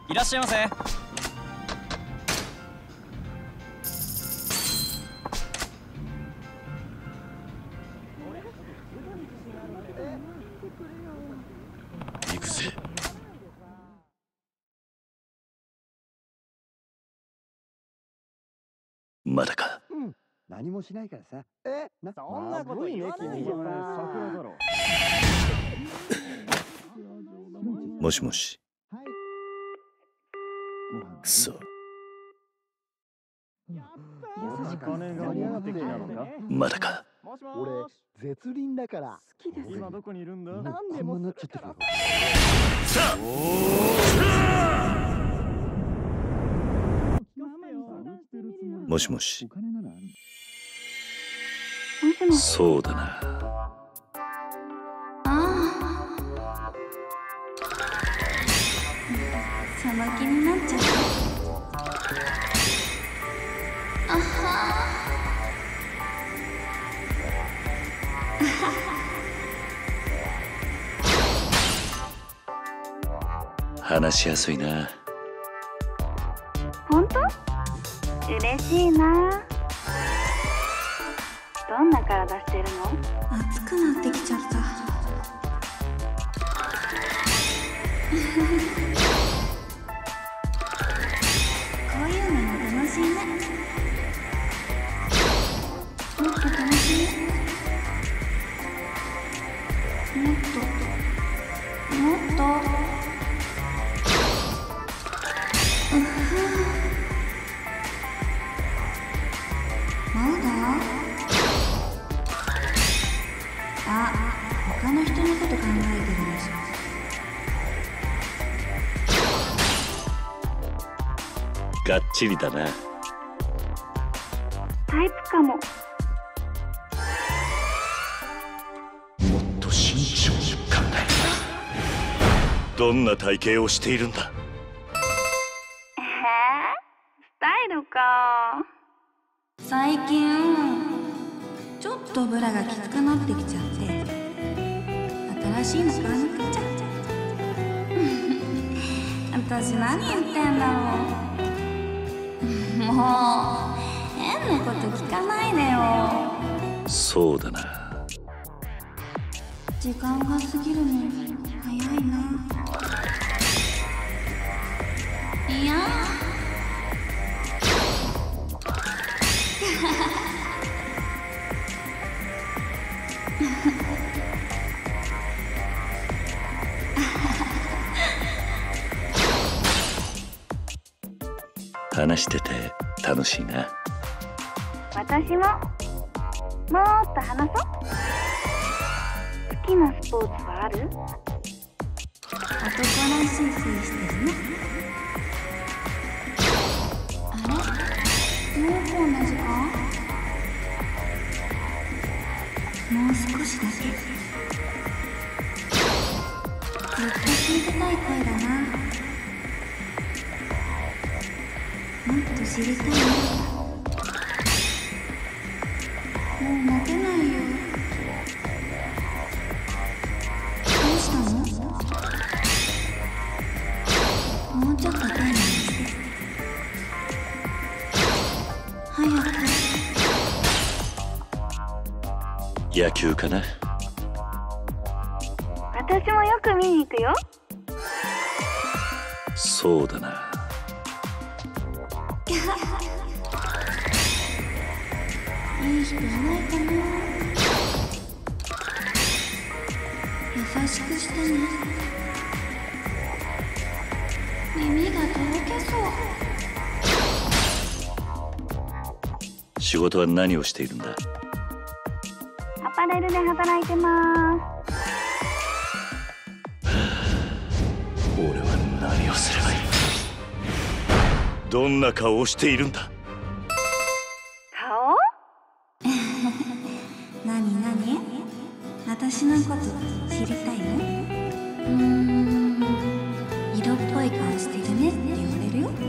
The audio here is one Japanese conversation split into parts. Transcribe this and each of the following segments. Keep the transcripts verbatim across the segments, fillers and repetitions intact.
いらっしゃいませ。 行くぜ。まだか。 うん、何もしないからさ。え、な、 そんなこと言わないでさ。 桜だろ。 もしもし。 はい。 くそ。 金が目的なのか。 まだか。 俺、絶倫だから。 好きです。今どこにいるんだ。 なんでもなっちゃってるよ。 さあ。もしもし。そうだな。 ああ、その気になっちゃった。あは話しやすいな。 本当？嬉しいな。どんな体してるの？熱くなってきちゃった。こういうのも楽しいね。もっと楽しい。もっともっとうふまだ？あ、他の人のこと考えてるでしょ。がっちりだな。 タイプかも。 もっと慎重に考える。どんな体型をしているんだ。 えー、スタイルか。最近ちょっとブラがきつくなってきちゃって新しいの買いに行っちゃった私何言ってんだろうもう変なこと聞かないでよ。 そうだな。 時間が過ぎるの早いな。いや話してて楽しいな。 私ももっと話そう。好きなスポーツはある？男らしいふりしてるね。あれ？もうこんな時間？もう少しだけ。ずっと聞いてたい声だな。もっと知りたいな。もう待てないよ。どうしたの？もうちょっと丁寧にして。早く。 野球かな。 私もよく見に行くよ。 そうだな。 いい人いないかな。優しくしてね。耳がとろけそう。 仕事は何をしているんだ。 アパレルで働いてます。 俺は何をすればいい。どんな顔をしているんだ。 顔？何何？私のこと知りたいの？うーん、色っぽい顔してるねって言われるよ。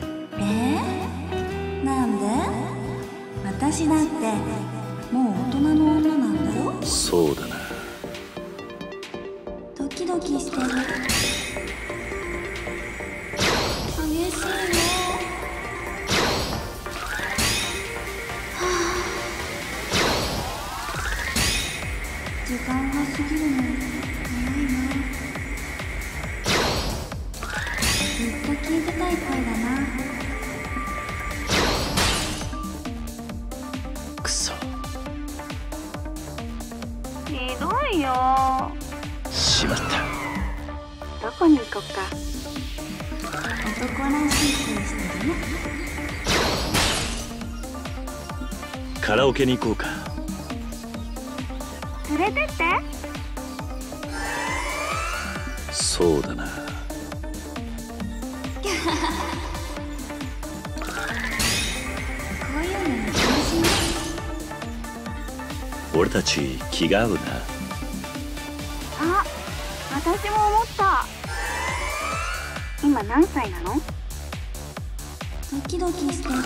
えー、なんで？私だってもう大人の女なんだよ。 そうだな。 ドキドキしてる。 時間が過ぎるの早いな。ずっと聞いてたい声だな。 くそ、 ひどいよ。 しまった。 どこに行こっか。男らしい声してるね。 カラオケに行こうか。 連れてって。 そうだな。 こういうのに楽しみ。 俺たち気が合うな。 あ、私も思った。今何歳なの？ドキドキしてる。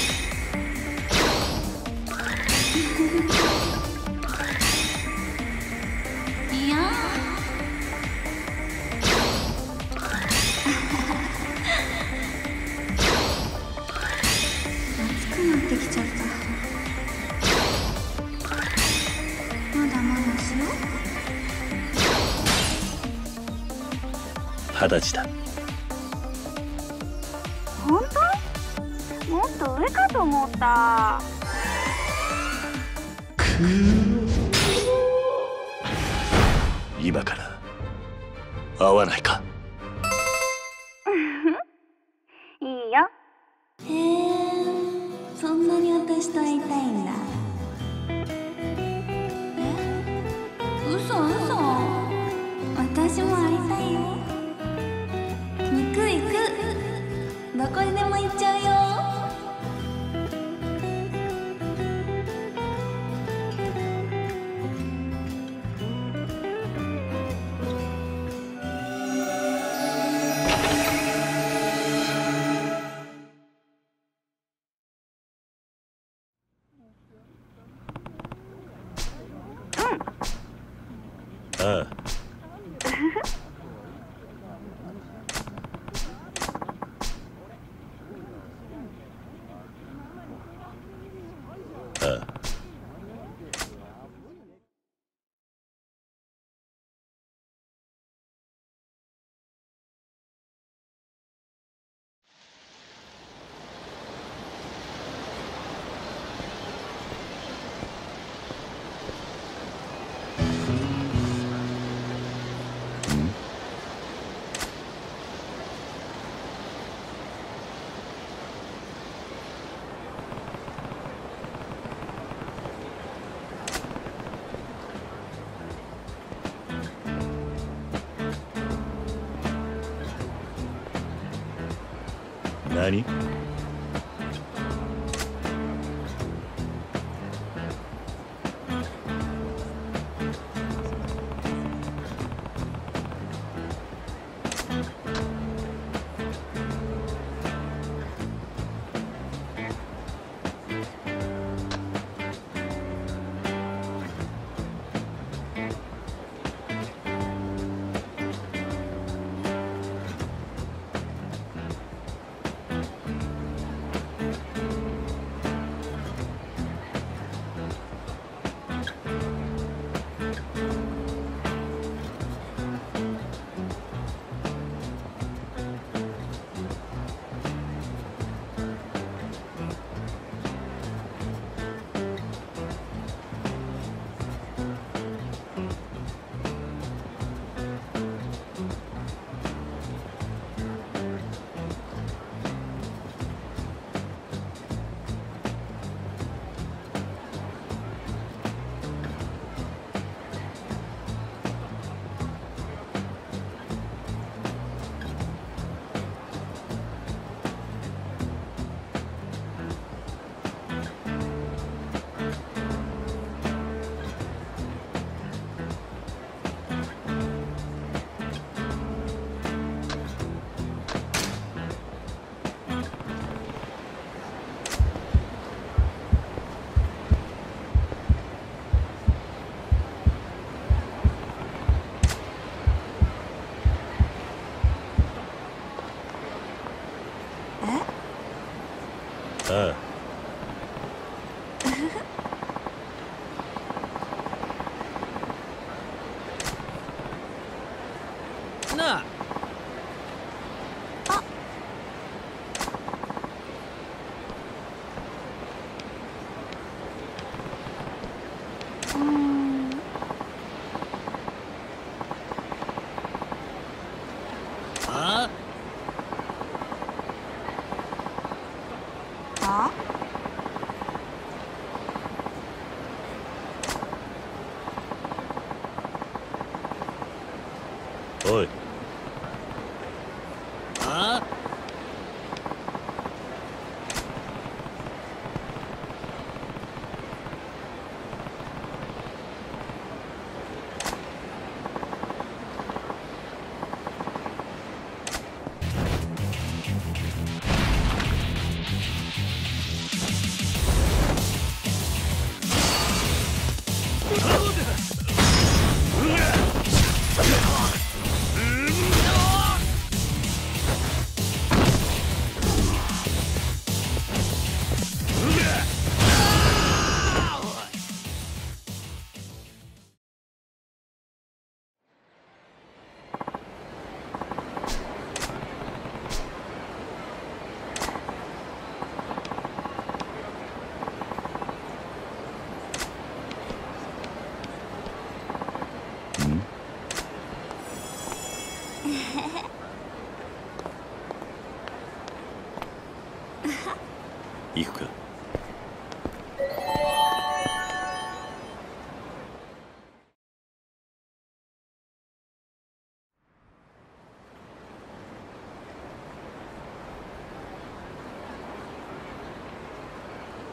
いや暑くなってきちゃった。まだまだしよ二十歳だ。 本当？もっと上かと思った。 今から会わないか。 いいよ。へえ、そんなに私と会いたいんだ。え？嘘嘘。私も会いたいよ。行く行く。どこにでも行っちゃうよ。 ああ。ああ。何？ああ。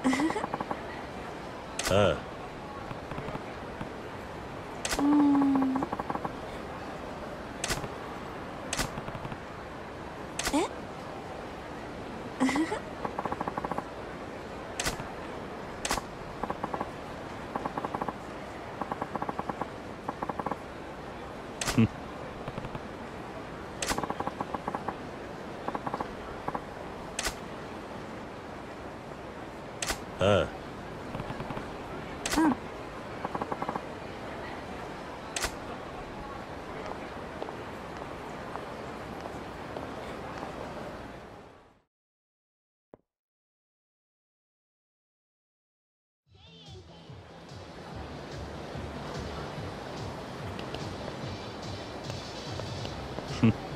ああ。 うーん。えああ。 うん。 ふん